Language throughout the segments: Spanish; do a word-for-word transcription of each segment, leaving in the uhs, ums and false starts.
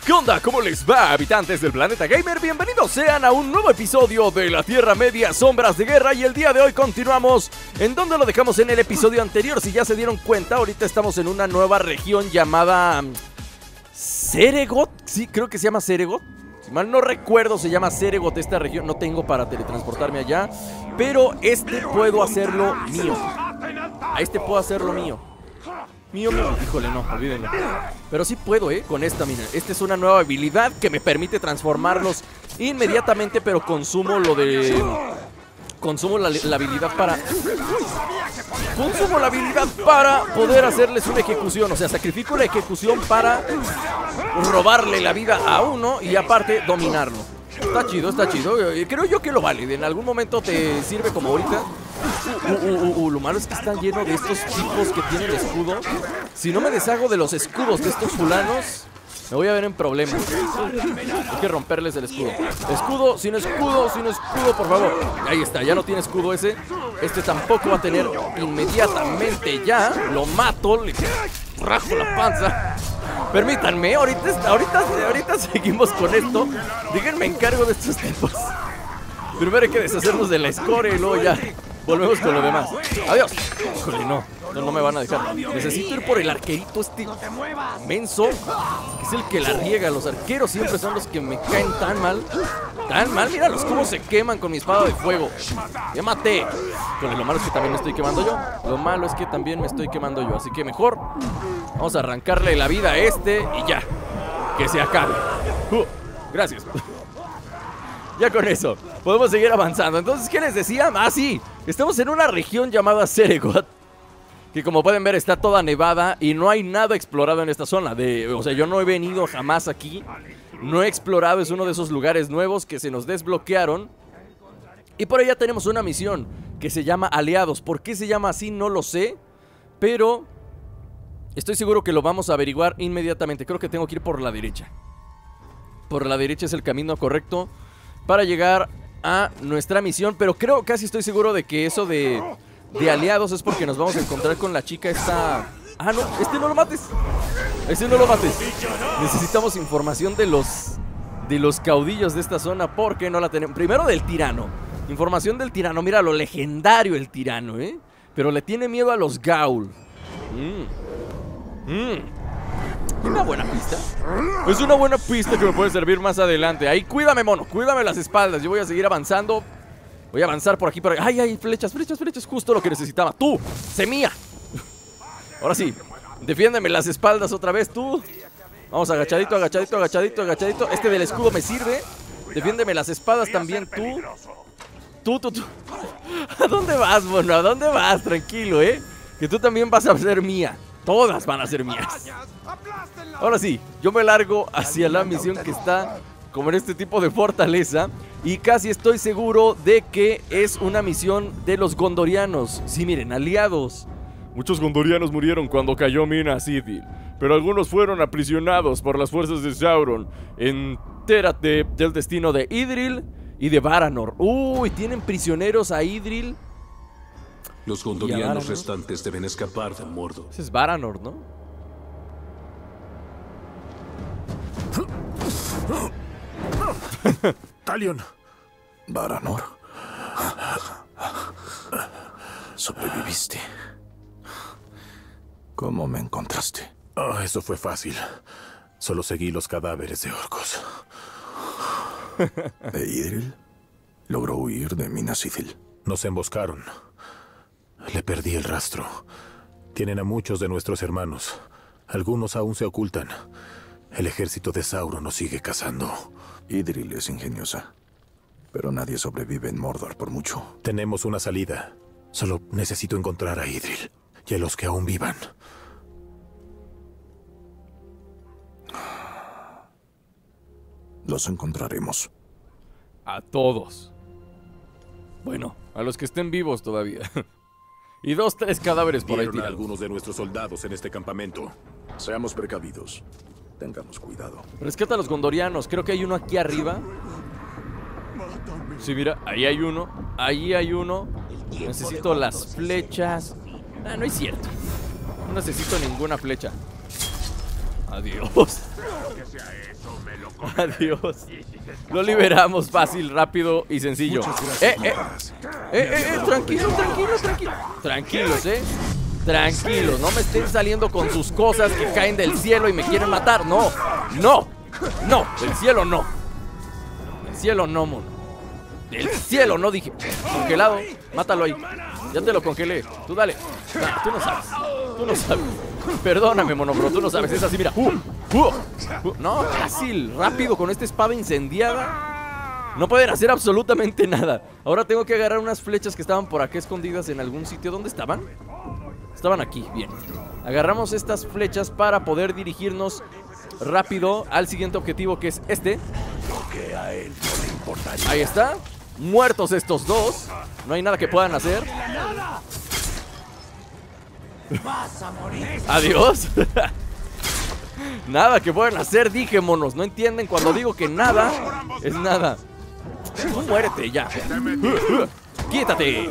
¿Qué onda? ¿Cómo les va, habitantes del planeta gamer? Bienvenidos sean a un nuevo episodio de la Tierra Media, Sombras de Guerra. Y el día de hoy continuamos en donde lo dejamos en el episodio anterior. Si ya se dieron cuenta, ahorita estamos en una nueva región llamada Seregoth. Sí, creo que se llama Seregoth. Si mal no recuerdo, se llama Seregoth esta región. No tengo para teletransportarme allá, pero este puedo hacerlo mío. A este puedo hacerlo mío. Mío, mío. Híjole, no, olvídenlo. Pero sí puedo, eh, con esta, miren. Esta es una nueva habilidad que me permite transformarlos inmediatamente, pero consumo lo de... Consumo la, la habilidad para... Consumo la habilidad para poder hacerles una ejecución. O sea, sacrifico la ejecución para robarle la vida a uno y aparte dominarlo. Está chido, está chido. Creo yo que lo vale. En algún momento te sirve como ahorita. Uh, uh, uh, uh, lo malo es que está lleno de estos tipos que tienen escudo. Si no me deshago de los escudos de estos fulanos, me voy a ver en problemas. Hay que romperles el escudo. Escudo, sin escudo, sin escudo, por favor. Ahí está, ya no tiene escudo ese. Este tampoco va a tener inmediatamente ya. Lo mato, le rajo la panza. Permítanme, ahorita, ahorita, ahorita seguimos con esto. Díganme, encargo de estos tipos. Primero hay que deshacernos de la score y luego ya volvemos con lo demás. Adiós. Híjole, no, no, no me van a dejar. Necesito ir por el arquerito este menso, que es el que la riega. Los arqueros siempre son los que me caen tan mal. Tan mal, míralos cómo se queman con mi espada de fuego. Ya maté. Híjole, lo malo es que también me estoy quemando yo. Lo malo es que también me estoy quemando yo. Así que mejor vamos a arrancarle la vida a este y ya, que se acabe. uh, Gracias. Ya con eso podemos seguir avanzando. Entonces, ¿qué les decía? Ah, sí, estamos en una región llamada Seregoth, que como pueden ver está toda nevada y no hay nada explorado en esta zona de, O sea, yo no he venido jamás aquí. No he explorado, es uno de esos lugares nuevos que se nos desbloquearon. Y por allá tenemos una misión que se llama Aliados. ¿Por qué se llama así? No lo sé, pero estoy seguro que lo vamos a averiguar inmediatamente. Creo que tengo que ir por la derecha. Por la derecha es el camino correcto para llegar a nuestra misión. Pero creo, casi estoy seguro de que eso de, de aliados es porque nos vamos a encontrar con la chica esta... Ah, no, este no lo mates. Este no lo mates. Necesitamos información de los De los caudillos de esta zona, porque no la tenemos. Primero del tirano. Información del tirano, mira lo legendario el tirano, eh. Pero le tiene miedo a los Gaul. Mmm Mmm Una buena pista. Es una buena pista que me puede servir más adelante. Ahí, cuídame, mono, cuídame las espaldas. Yo voy a seguir avanzando. Voy a avanzar por aquí, por aquí. Ay, ay, flechas, flechas, flechas. Justo lo que necesitaba. Tú, semilla. Ahora sí, defiéndeme las espaldas otra vez, tú. Vamos, agachadito, agachadito, agachadito, agachadito. Este del escudo me sirve. Defiéndeme las espadas también, tú. Tú, tú, tú. ¿A dónde vas, mono? ¿A dónde vas? Tranquilo, eh. Que tú también vas a ser mía. Todas van a ser mías. Ahora sí, yo me largo hacia la misión que está como en este tipo de fortaleza. Y casi estoy seguro de que es una misión de los gondorianos. Sí, miren, aliados. Muchos gondorianos murieron cuando cayó Minas Ithil, pero algunos fueron aprisionados por las fuerzas de Sauron. Entérate del destino de Idril y de Varanor. Uy, tienen prisioneros a Idril. Los gondorianos restantes deben escapar de Mordor. Ese es Varanor, ¿no? Talion. Varanor. Sobreviviste. ¿Cómo me encontraste? Oh, eso fue fácil. Solo seguí los cadáveres de orcos. ¿De Idril? ¿Logró huir de Minas Ithil? Nos emboscaron. Le perdí el rastro. Tienen a muchos de nuestros hermanos. Algunos aún se ocultan. El ejército de Sauron nos sigue cazando. Idril es ingeniosa, pero nadie sobrevive en Mordor por mucho. Tenemos una salida. Solo necesito encontrar a Idril y a los que aún vivan. Los encontraremos. A todos. Bueno, a los que estén vivos todavía. Y dos, tres cadáveres por ahí Vieron a tirados. algunos de nuestros soldados en este campamento. Seamos precavidos. Tengamos cuidado. Rescata a los gondorianos. Creo que hay uno aquí arriba. Sí, mira, ahí hay uno. Ahí hay uno. Necesito las flechas. Ah, no es cierto. No necesito ninguna flecha. Adiós. Adiós. Lo liberamos fácil, rápido y sencillo. Eh, eh, eh, eh, eh, tranquilo, tranquilo, tranquilo. Tranquilos, eh. Tranquilos, no me estén saliendo con sus cosas que caen del cielo y me quieren matar. No, no, no, del cielo no. Del cielo no, mono. Del cielo no, dije. Congelado, mátalo ahí. Ya te lo congelé, tú dale. Nah, tú no sabes, tú no sabes. Perdóname, mono, bro, tú no sabes. Es así, mira. Uh, uh, uh. No, fácil, rápido, con esta espada incendiada. No pueden hacer absolutamente nada. Ahora tengo que agarrar unas flechas que estaban por acá escondidas en algún sitio. ¿Dónde estaban? Estaban aquí, bien. Agarramos estas flechas para poder dirigirnos rápido al siguiente objetivo, que es este. Ahí está. Muertos estos dos. No hay nada que puedan hacer. Adiós. Nada que puedan hacer, dije, monos. No entienden cuando digo que nada es nada. Tú muérete ya. Quítate.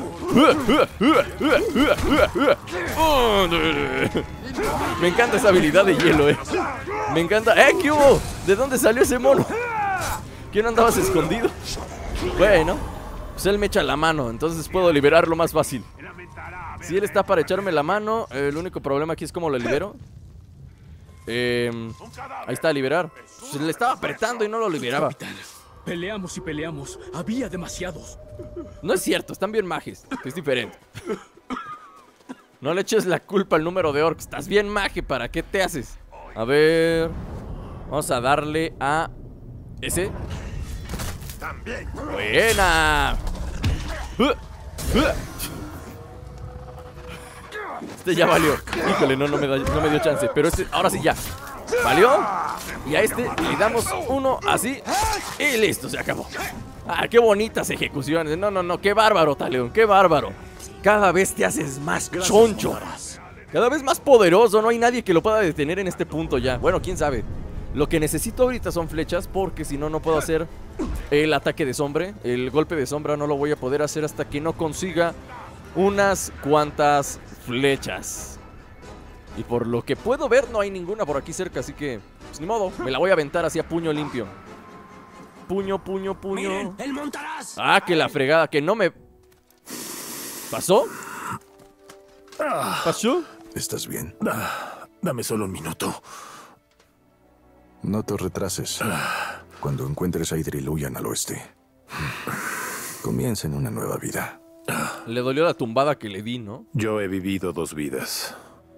Me encanta esa habilidad de hielo, eh. Me encanta. ¡Eh, qué hubo! ¿De dónde salió ese mono? ¿Quién andabas escondido? Bueno, pues él me echa la mano, entonces puedo liberarlo más fácil. Si él está para echarme la mano, eh, el único problema aquí es cómo lo libero. Eh, ahí está, liberar. Pues le estaba apretando y no lo liberaba. Capitán, peleamos y peleamos. Había demasiados. No es cierto, están bien majes. Es diferente. No le eches la culpa al número de orcs. Estás bien maje, ¿para qué te haces? A ver. Vamos a darle a ese. Buena. Este ya valió. Híjole, no, no me, da, no me dio chance. Pero este, ahora sí ya. ¿Valió? Y a este le damos uno así. Y listo, se acabó. Ah, qué bonitas ejecuciones. No, no, no, qué bárbaro, Talion, qué bárbaro. Cada vez te haces más choncho. Cada vez más poderoso. No hay nadie que lo pueda detener en este punto ya. Bueno, quién sabe. Lo que necesito ahorita son flechas, porque si no, no puedo hacer el ataque de sombra. El golpe de sombra no lo voy a poder hacer hasta que no consiga unas cuantas flechas. Y por lo que puedo ver, no hay ninguna por aquí cerca, así que, pues ni modo, me la voy a aventar así a puño limpio. Puño, puño, puño. Miren, el montaraz. Ah, que la fregada, que no me... ¿Pasó? ¿Pasó? ¿Estás bien? Ah, dame solo un minuto. No te retrases. Cuando encuentres a Idril, huyan al oeste. Comiencen una nueva vida. Le dolió la tumbada que le di, ¿no? Yo he vivido dos vidas.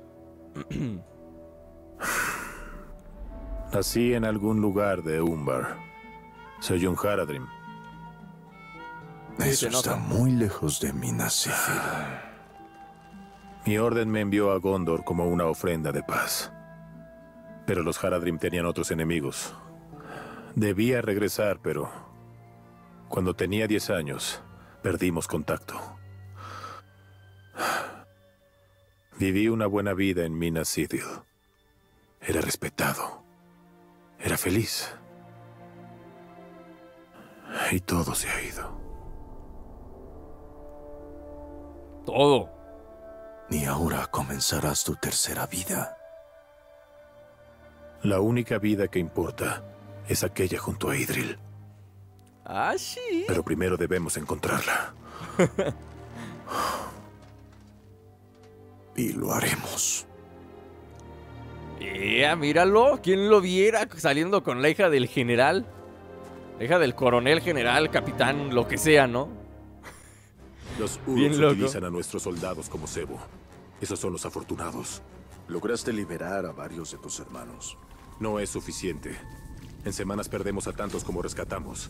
Nací en algún lugar de Umbar. Soy un Haradrim. Eso se está nota. muy lejos de Minas Ithil. Mi orden me envió a Gondor como una ofrenda de paz. Pero los Haradrim tenían otros enemigos. Debía regresar, pero cuando tenía diez años, perdimos contacto. Viví una buena vida en Minas Ithil. Era respetado. Era feliz. Y todo se ha ido. Todo. Y ahora comenzarás tu tercera vida. La única vida que importa es aquella junto a Idril. Ah, sí. Pero primero debemos encontrarla. Y lo haremos. Yeah, míralo. ¿Quién lo viera saliendo con la hija del general? La hija del coronel, general, capitán, lo que sea, ¿no? Los Bien Uruks loco. utilizan a nuestros soldados como cebo. Esos son los afortunados. Lograste liberar a varios de tus hermanos. No es suficiente. En semanas perdemos a tantos como rescatamos.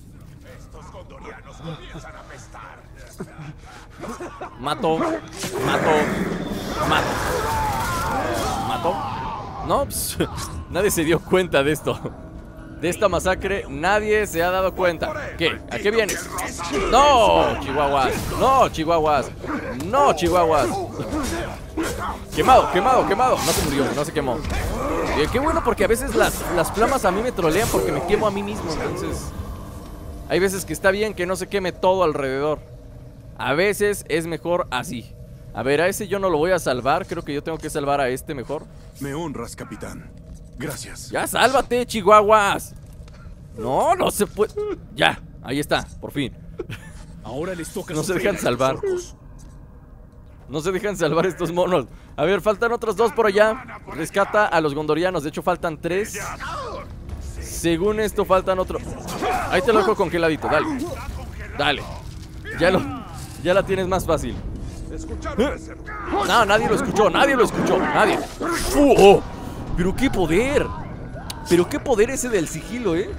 Mato. Mato. Mato. Mato. No, pues, nadie se dio cuenta de esto. De esta masacre, nadie se ha dado cuenta. ¿Qué? ¿A qué vienes? ¡No, chihuahuas! ¡No, chihuahuas! ¡No, chihuahuas! Quemado, quemado, quemado. No se murió, no se quemó. Eh, qué bueno, porque a veces las, las flamas a mí me trolean porque me quemo a mí mismo. Entonces, hay veces que está bien que no se queme todo alrededor. A veces es mejor así. A ver, a ese yo no lo voy a salvar. Creo que yo tengo que salvar a este mejor. Me honras, capitán. Gracias. Ya, sálvate, chihuahuas. No, no se puede. Ya, ahí está, por fin. Ahora les toca. No se sufrir dejan a estos salvar. orcos. No se dejan salvar estos monos. A ver, faltan otros dos por allá. Rescata a los gondorianos. De hecho, faltan tres. Según esto, faltan otros. Ahí te lo dejo congeladito, dale. Dale. Ya lo, ya la tienes más fácil. ¿Eh? No, nadie lo escuchó, nadie lo escuchó. Nadie. Uh, oh. Pero qué poder. Pero qué poder ese del sigilo, ¿eh?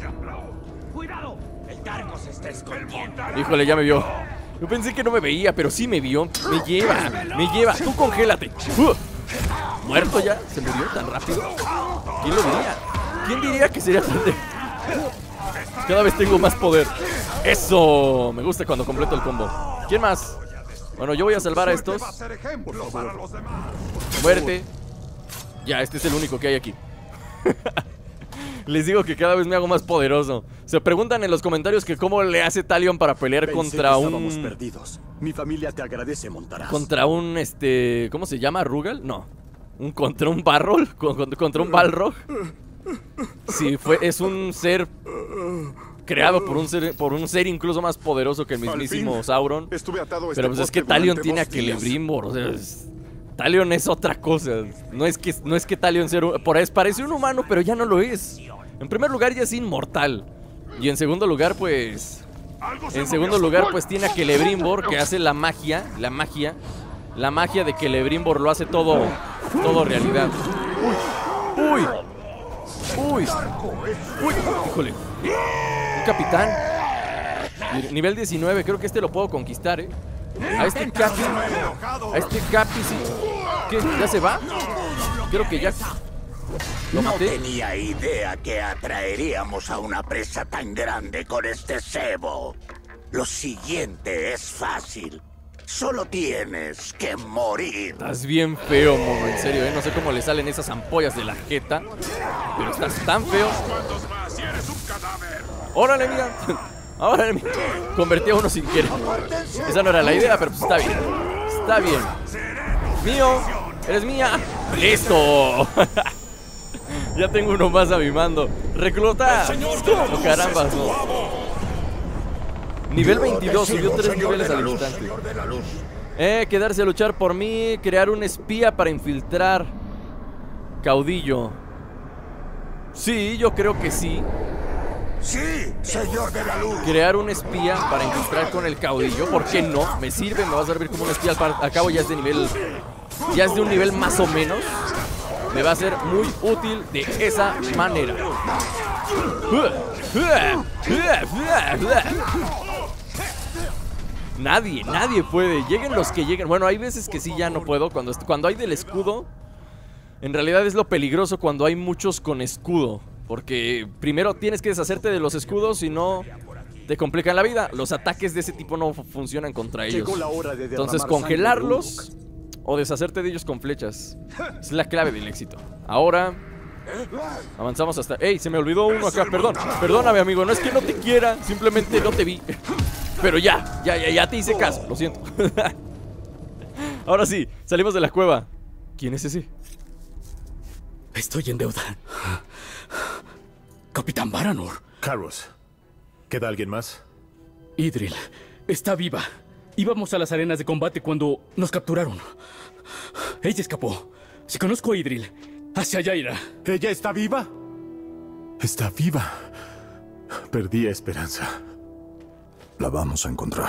Híjole, ya me vio. Yo pensé que no me veía, pero sí me vio. Me lleva, me lleva. Tú congélate. Uh. ¿Muerto ya? ¿Se murió tan rápido? ¿Quién lo diría? ¿Quién diría que sería tan de... Cada vez tengo más poder. ¡Eso! Me gusta cuando completo el combo. ¿Quién más? Bueno, yo voy a salvar a estos. Muerte. Ya, este es el único que hay aquí. Les digo que cada vez me hago más poderoso. Se preguntan en los comentarios que cómo le hace Talion para pelear Pensé contra que un... estábamos perdidos. Mi familia te agradece, Montaraz. Contra un, este... ¿cómo se llama? ¿Rugal? No. Un, contra un Barrol. Contra un Balrog. Sí, fue, es un ser creado por un ser, por un ser incluso más poderoso que el mismísimo Sauron. Estuve atado a este Pero pues es que poste Talion durante tiene a dos días. Celebrimbor. O sea, es- Talion es otra cosa. No es que, no es que Talion sea un- por ahí parece un humano, pero ya no lo es. En primer lugar, ya es inmortal. Y en segundo lugar, pues... En segundo lugar, pues tiene a Celebrimbor, que hace la magia. La magia. La magia de Celebrimbor lo hace todo, todo realidad. Uy. Uy. Uy. Uy. Híjole. Un capitán. Nivel diecinueve. Creo que este lo puedo conquistar, ¿eh? A este Capi. A este Capi, sí. ¿Qué? ¿Ya se va? Creo que ya... ¿Lo No maté? tenía idea que atraeríamos a una presa tan grande con este cebo. Lo siguiente es fácil. Solo tienes que morir. Estás bien feo, mono, en serio, ¿eh? No sé cómo le salen esas ampollas de la jeta, pero estás tan feo. ¡Órale, mira! Órale, mira. Convertí a uno sin querer. Esa no era la idea, pero pues está bien. Está bien. ¡Mío! ¡Eres mía! ¡Listo! Ya tengo uno más a mi mando. ¡Recluta! ¡Oh, carambas, no! Nivel veintidós, subió tres niveles al instante. Eh, quedarse a luchar por mí. Crear un espía para infiltrar. Caudillo. Sí, yo creo que sí. Sí, señor de la luz. Crear un espía para infiltrar con el caudillo. ¿Por qué no? Me sirve, me va a servir como un espía. Al, par- al cabo ya es de nivel... Ya es de un nivel más o menos. Me va a ser muy útil de esa manera. Nadie, nadie puede. Lleguen los que lleguen. Bueno, hay veces que sí ya no puedo. Cuando, est- cuando hay del escudo, en realidad es lo peligroso cuando hay muchos con escudo. Porque primero tienes que deshacerte de los escudos, si no te complican la vida. Los ataques de ese tipo no fu- funcionan contra ellos. Llegó la hora de derramar Entonces sangre de congelarlos o deshacerte de ellos con flechas es la clave del éxito. Ahora avanzamos hasta... ¡Ey! Se me olvidó uno acá, perdón. Perdóname, amigo, no es que no te quiera, simplemente no te vi. Pero ya, ya, ya, ya te hice caso, lo siento. Ahora sí, salimos de la cueva. ¿Quién es ese? Estoy en deuda. Capitán Baranor. Carros, ¿queda alguien más? Idril está viva. Íbamos a las arenas de combate cuando nos capturaron. Ella escapó. Si conozco a Idril, hacia allá irá. ¿Ella está viva? Está viva. Perdí esperanza. La vamos a encontrar.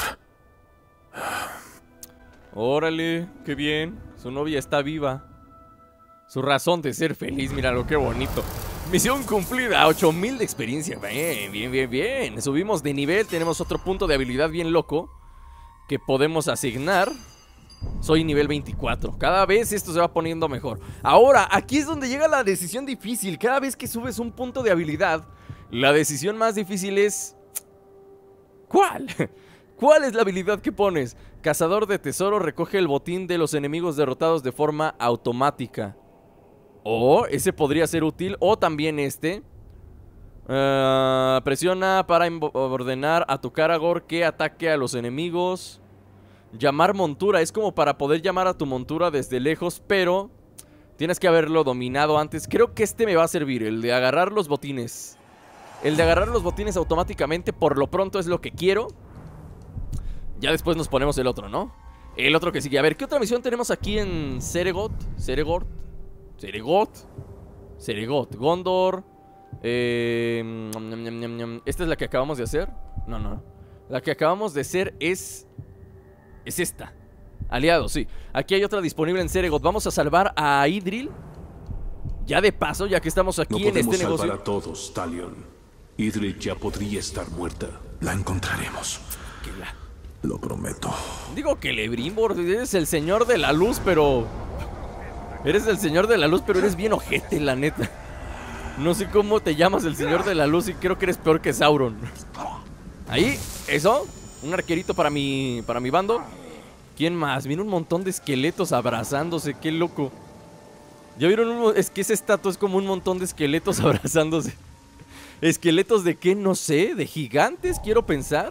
Órale, qué bien. Su novia está viva. Su razón de ser feliz, míralo, qué bonito. Misión cumplida, ocho mil de experiencia. Bien, bien, bien, bien. Subimos de nivel, tenemos otro punto de habilidad bien loco que podemos asignar. Soy nivel veinticuatro. Cada vez esto se va poniendo mejor. Ahora, aquí es donde llega la decisión difícil. Cada vez que subes un punto de habilidad, la decisión más difícil es... ¿Cuál? ¿Cuál es la habilidad que pones? Cazador de tesoro recoge el botín de los enemigos derrotados de forma automática. O ese podría ser útil. O también este. Uh, presiona para ordenar a tu Karagor que ataque a los enemigos. Llamar montura. Es como para poder llamar a tu montura desde lejos, pero Tienes que haberlo dominado antes. Creo que este me va a servir, el de agarrar los botines. El de agarrar los botines automáticamente, por lo pronto es lo que quiero. Ya después nos ponemos el otro, ¿no? El otro que sigue. A ver, ¿qué otra misión tenemos aquí en Seregot? Seregot. Seregot. Seregot. Gondor. Eh, ¿Esta es la que acabamos de hacer? No, no. La que acabamos de hacer es... Es esta. Aliados, sí. Aquí hay otra disponible en Seregot. Vamos a salvar a Idril. Ya de paso, ya que estamos aquí no en este salvar negocio. a todos, Talion. Idril ya podría estar muerta. La encontraremos. Que la... Lo prometo. Digo que Celebrimbor, eres el señor de la luz, pero... Eres el señor de la luz, pero eres bien ojete, la neta. No sé cómo te llamas el señor de la luz y creo que eres peor que Sauron. Ahí, eso. Un arquerito para mi, para mi bando. ¿Quién más? Viene un montón de esqueletos abrazándose, qué loco. ¿Ya vieron? Un, es que esa estatua es como un montón de esqueletos abrazándose. ¿Esqueletos de qué? No sé, ¿de gigantes? Quiero pensar.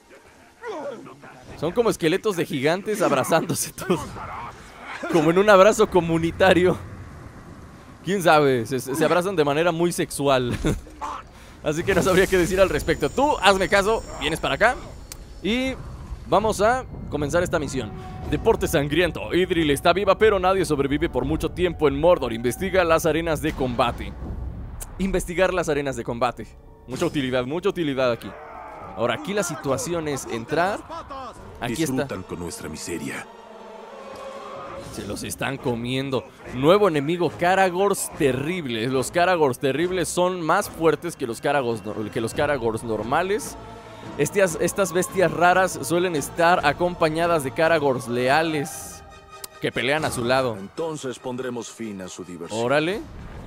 Son como esqueletos de gigantes abrazándose todos. Como en un abrazo comunitario. ¿Quién sabe? Se, se abrazan de manera muy sexual. Así que no sabría qué decir al respecto. Tú, hazme caso, vienes para acá y vamos a comenzar esta misión. Deporte sangriento. Idril está viva, pero nadie sobrevive por mucho tiempo en Mordor. Investiga las arenas de combate. Investigar las arenas de combate. Mucha utilidad, mucha utilidad aquí. Ahora, aquí la situación es entrar. Aquí Disfrutan está. con nuestra miseria. Se los están comiendo. Nuevo enemigo, Karagors terribles. Los Karagors terribles son más fuertes que los Karagors, que los Karagors normales. Estas, estas bestias raras suelen estar acompañadas de Karagors leales que pelean a su lado. Entonces pondremos fin a su diversión. Órale.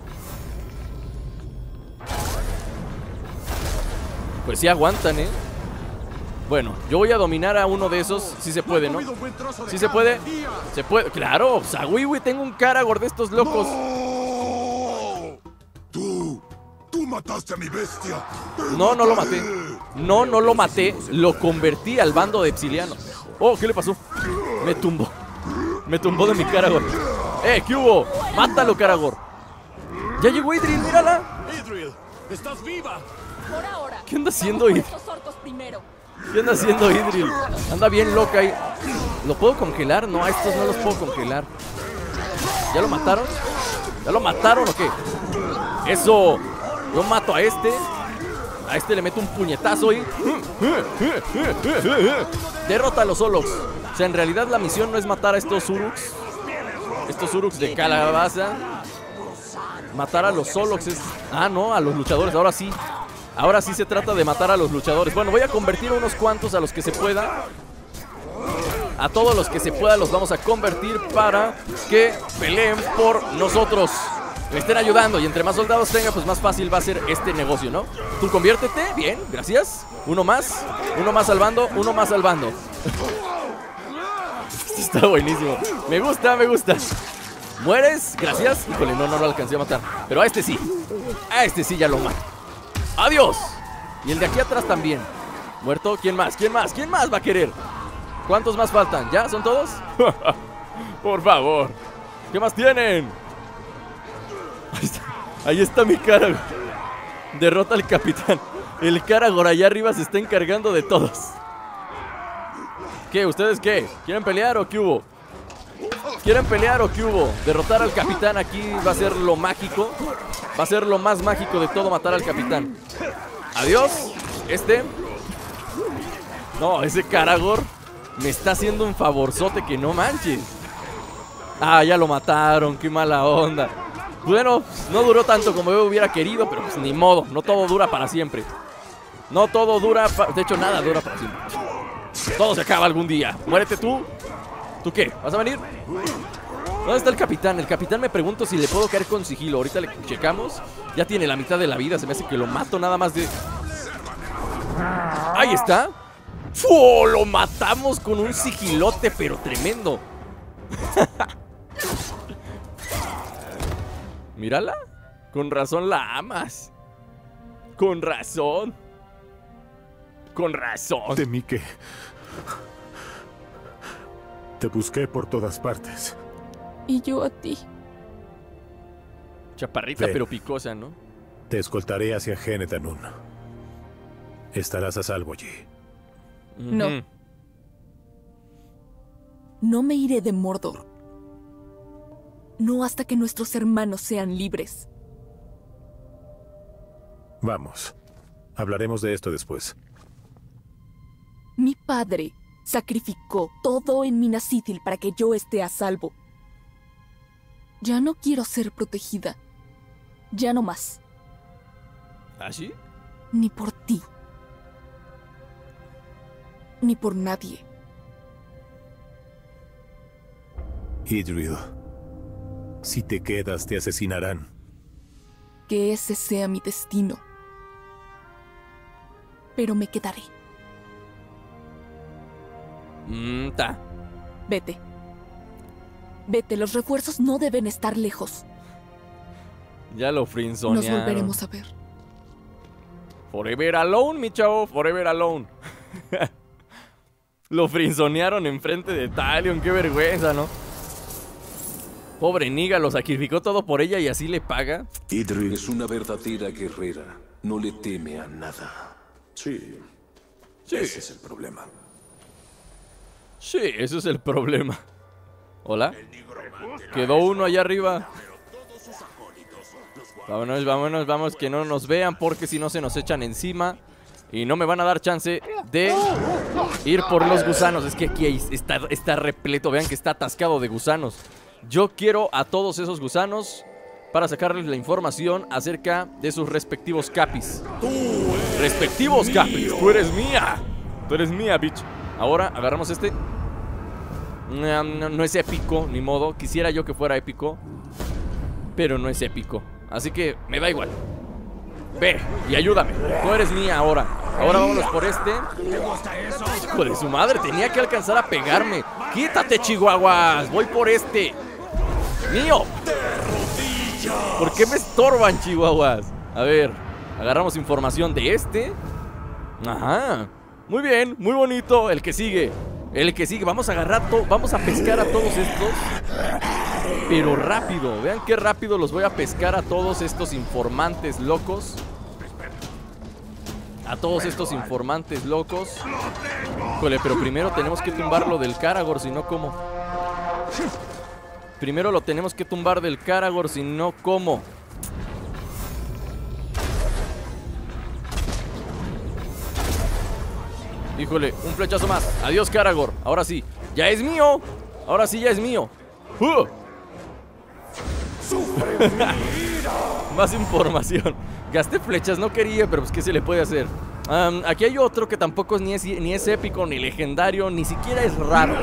Pues sí aguantan, ¿eh? Bueno, yo voy a dominar a uno de esos. Si se puede, ¿no? Si se puede. Se puede. Claro, Sawiwi, tengo un Karagor de estos locos. ¡No! Tú, tú mataste a mi bestia. No, no lo maté. No, no lo maté. Lo convertí al bando de Epsiliano. Oh, ¿qué le pasó? Me tumbó. Me tumbó de mi Karagor. ¡Eh, qué hubo! ¡Mátalo, Karagor! ¡Ya llegó Idril, mírala! Idril, estás viva. Por ahora. ¿Qué anda haciendo Idril? Estos orcos primero. ¿Qué anda haciendo Idril? Anda bien loca ahí. ¿Lo puedo congelar? No, a estos no los puedo congelar. ¿Ya lo mataron? ¿Ya lo mataron o qué? ¡Eso! Yo mato a este. A este le meto un puñetazo y... Derrota a los Olox. O sea, en realidad la misión no es matar a estos Uruks. Estos Uruks de calabaza. Matar a los Olox es... Ah, no, a los luchadores, ahora sí. Ahora sí se trata de matar a los luchadores. Bueno, voy a convertir a unos cuantos a los que se pueda. A todos los que se pueda los vamos a convertir para que peleen por nosotros. Me estén ayudando y entre más soldados tenga, pues más fácil va a ser este negocio, ¿no? Tú conviértete, bien, gracias. Uno más, uno más al bando, uno más al bando. Esto está buenísimo. Me gusta, me gusta. ¿Mueres? Gracias. Híjole, no, no lo alcancé a matar. Pero a este sí. A este sí ya lo mato. ¡Adiós! Y el de aquí atrás también. ¿Muerto? ¿Quién más? ¿Quién más? ¿Quién más va a querer? ¿Cuántos más faltan? ¿Ya? ¿Son todos? Por favor. ¿Qué más tienen? Ahí está, ahí está mi Karagor. Derrota al capitán. El Karagor allá arriba se está encargando de todos. ¿Qué? ¿Ustedes qué? ¿Quieren pelear o qué hubo? ¿Quieren pelear o qué hubo? Derrotar al capitán aquí va a ser lo mágico. Va a ser lo más mágico de todo, matar al capitán. Adiós. Este. No, ese Karagor me está haciendo un favorzote que no manches. Ah, ya lo mataron, qué mala onda. Bueno, no duró tanto como yo hubiera querido, pero pues ni modo, no todo dura para siempre. No todo dura, de hecho nada dura para siempre. Todo se acaba algún día. Muérete tú. ¿Tú qué? ¿Vas a venir? ¿Dónde está el capitán? El capitán me pregunto si le puedo caer con sigilo. Ahorita le checamos. Ya tiene la mitad de la vida. Se me hace que lo mato nada más de... Ahí está. ¡Fu! Lo matamos con un sigilote, pero tremendo. Mírala. Con razón la amas. Con razón. Con razón. Temí que... Te busqué por todas partes. Y yo a ti. Chaparrita Ven. pero picosa, ¿no? Te escoltaré hacia Genetanun. Estarás a salvo allí. No. Ujú. No me iré de Mordor. No hasta que nuestros hermanos sean libres. Vamos. Hablaremos de esto después. Mi padre sacrificó todo en Minas Ithil para que yo esté a salvo. Ya no quiero ser protegida. Ya no más. ¿Ah, sí? Ni por ti. Ni por nadie. Idril, si te quedas te asesinarán. Que ese sea mi destino. Pero me quedaré. Mm, ta. Vete. Vete, los refuerzos no deben estar lejos. Ya lo Nos frinzonearon. volveremos a ver. Forever alone, mi chavo, forever alone. Lo frinzonearon enfrente de Talion, qué vergüenza, ¿no? Pobre Niga, lo sacrificó todo por ella y así le paga. Idril es una verdadera guerrera. No le teme a nada. Sí, Sí, ese es el problema. sí, ese es el problema. ¿Hola? Quedó uno allá arriba. Vámonos, vámonos, vamos, que no nos vean porque si no se nos echan encima. Y no me van a dar chance de ir por los gusanos. Es que aquí hay- está, está repleto, vean que está atascado de gusanos. Yo quiero a todos esos gusanos para sacarles la información acerca de sus respectivos capis. Respectivos capis, tú eres mía. Tú eres mía, bitch. Ahora agarramos este. No, no, no es épico, ni modo. Quisiera yo que fuera épico, pero no es épico. Así que me da igual. Ve y ayúdame. Tú eres mía ahora. Ahora vámonos por este. Hijo de su madre, tenía que alcanzar a pegarme. Quítate, chihuahuas. Voy por este. Mío. ¿Por qué me estorban, chihuahuas? A ver, agarramos información de este. Ajá. Muy bien, muy bonito. El que sigue. El que sigue. Vamos a agarrar todo. Vamos a pescar a todos estos. Pero rápido. Vean qué rápido los voy a pescar a todos estos informantes locos. A todos estos informantes locos. Híjole, pero primero tenemos que tumbarlo del Karagor, si no, ¿cómo? Primero lo tenemos que tumbar del Karagor, si no, ¿cómo? Híjole, un flechazo más. Adiós, Karagor. Ahora sí, ya es mío. Ahora sí, ya es mío. ¡Uh! Más información. Gasté flechas, no quería, pero pues ¿qué se le puede hacer? Um, aquí hay otro que tampoco es ni, es ni es épico, ni legendario, ni siquiera es raro.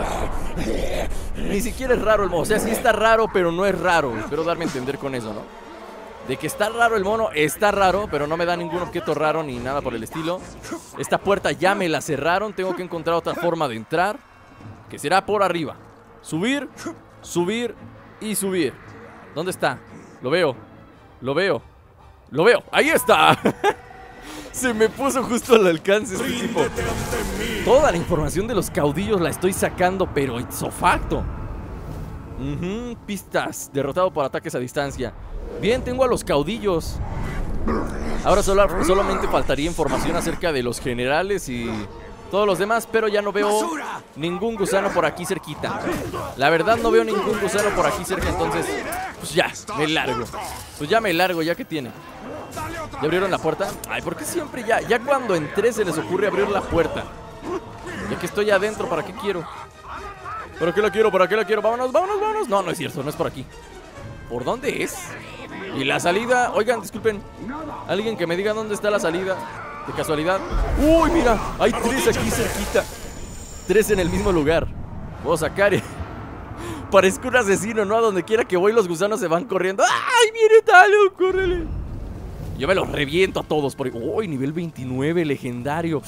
Ni siquiera es raro el mono. O sea, sí está raro, pero no es raro. Espero darme a entender con eso, ¿no? De que está raro el mono, está raro, pero no me da ningún objeto raro ni nada por el estilo. Esta puerta ya me la cerraron. Tengo que encontrar otra forma de entrar, que será por arriba. Subir, subir y subir. ¿Dónde está? Lo veo, lo veo, lo veo. ¡Ahí está! Se me puso justo al alcance este tipo. Toda la información de los caudillos la estoy sacando, pero ipso facto. Uh-huh, pistas. Derrotado por ataques a distancia. Bien, tengo a los caudillos. Ahora solo, solamente faltaría información acerca de los generales y todos los demás, pero ya no veo ningún gusano por aquí cerquita. La verdad no veo ningún gusano por aquí cerca, entonces pues ya, me largo. Pues ya me largo, ya que tiene. ¿Ya abrieron la puerta? Ay, ¿por qué siempre ya? Ya cuando entré se les ocurre abrir la puerta. Ya que estoy adentro, ¿para qué quiero? ¿Para qué la quiero? ¿Para qué la quiero? Vámonos, vámonos, vámonos. No, no es cierto, no es por aquí. ¿Por dónde es? Y la salida, oigan, disculpen. Alguien que me diga dónde está la salida. De casualidad. Uy, mira, hay tres aquí cerquita. Tres en el mismo lugar. Puedo sacar. Parezco un asesino, ¿no? A donde quiera que voy los gusanos se van corriendo. ¡Ay, viene Talo! ¡Córrele! Yo me los reviento a todos por... ¡Uy, nivel veintinueve, legendario!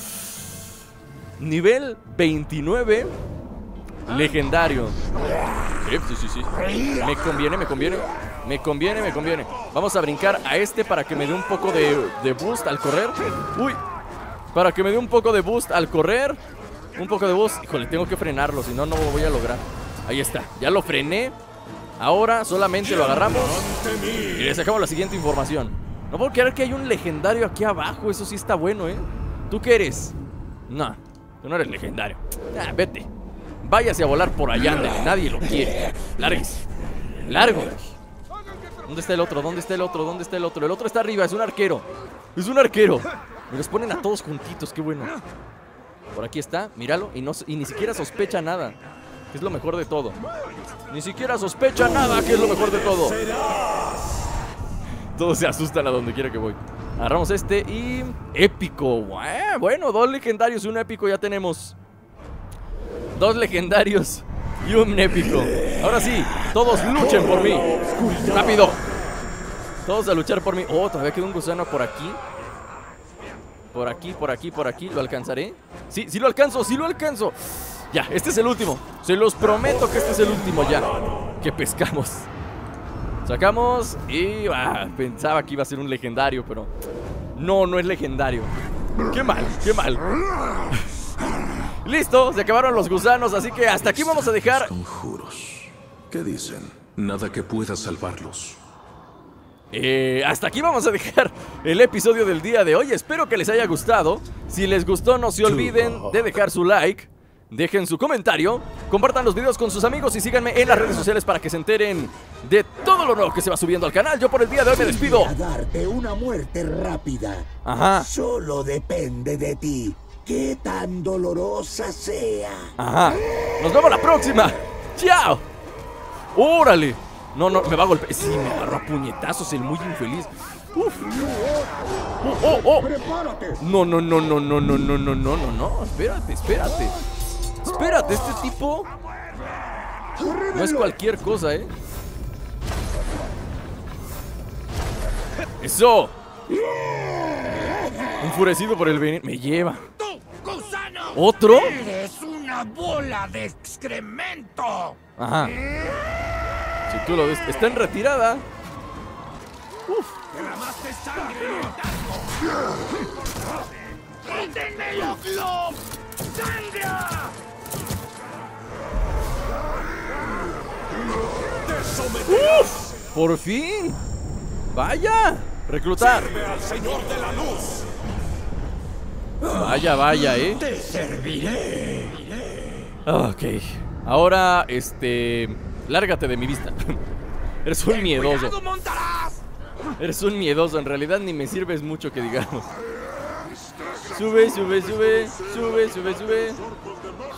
Nivel veintinueve, legendario. Sí, sí, sí, sí. Me conviene, me conviene. Me conviene, me conviene. Vamos a brincar a este para que me dé un poco de, de boost al correr. Uy. Para que me dé un poco de boost al correr. Un poco de boost. Híjole, tengo que frenarlo, si no, no lo voy a lograr. Ahí está, ya lo frené. Ahora solamente lo agarramos y le sacamos la siguiente información. No puedo creer que hay un legendario aquí abajo. Eso sí está bueno, ¿eh? ¿Tú qué eres? No, tú no eres legendario. Ah, vete. Váyase a volar por allá, ándale. Nadie lo quiere. Lárguese. Largo. ¿Dónde está el otro? ¿Dónde está el otro? ¿Dónde está el otro? El otro está arriba, es un arquero. Es un arquero. Y los ponen a todos juntitos, qué bueno. Por aquí está, míralo. Y, no, y ni siquiera sospecha nada. Que es lo mejor de todo. Ni siquiera sospecha nada, que es lo mejor de todo. Todos se asustan a donde quiera que voy. Agarramos este y... épico. Bueno, dos legendarios y un épico ya tenemos. Dos legendarios y un épico. Ahora sí, todos luchen por mí. Rápido. Todos a luchar por mí. Oh, todavía queda un gusano por aquí. Por aquí, por aquí, por aquí. ¿Lo alcanzaré? Sí, sí lo alcanzo, sí lo alcanzo. Ya, este es el último. Se los prometo que este es el último ya que pescamos. Sacamos y... ah, pensaba que iba a ser un legendario, pero... no, no es legendario. Qué mal, qué mal. Listo, se acabaron los gusanos, así que hasta aquí vamos a dejar... Conjuros. ¿Qué dicen? Nada que pueda salvarlos. Eh, hasta aquí vamos a dejar el episodio del día de hoy. Espero que les haya gustado. Si les gustó, no se olviden de dejar su like, dejen su comentario, compartan los videos con sus amigos y síganme en las redes sociales para que se enteren de todo lo nuevo que se va subiendo al canal. Yo por el día de hoy me despido. A darte una muerte rápida. Ajá. Solo depende de ti. Qué tan dolorosa sea. Ajá. Nos vemos la próxima. Chao. Órale. No, no, me va a golpear. Sí, me agarró a puñetazos el muy infeliz. Uf. Oh, oh, oh. No, no, no, no, no, no, no, no, no, no, no. Espérate, espérate. Espérate, este tipo no es cualquier cosa, ¿eh? ¡Eso! Enfurecido por el veneno. Me lleva. ¿Otro? ¡Eres una bola de excremento! Ajá. Si tú lo ves, está en retirada. Uf. ¡Derramaste sangre en el tango! ¡Quítenmelo, Club! ¡Sangra! ¡Uf! ¡Por fin! ¡Vaya! ¡Reclutar! ¡Al Señor de la Luz! Vaya, vaya, ¿eh? ¡Te serviré! Ok. Ahora, este... lárgate de mi vista. Eres un miedoso. Eres un miedoso. En realidad ni me sirves mucho que digamos. Sube, sube, sube. Sube, sube, sube.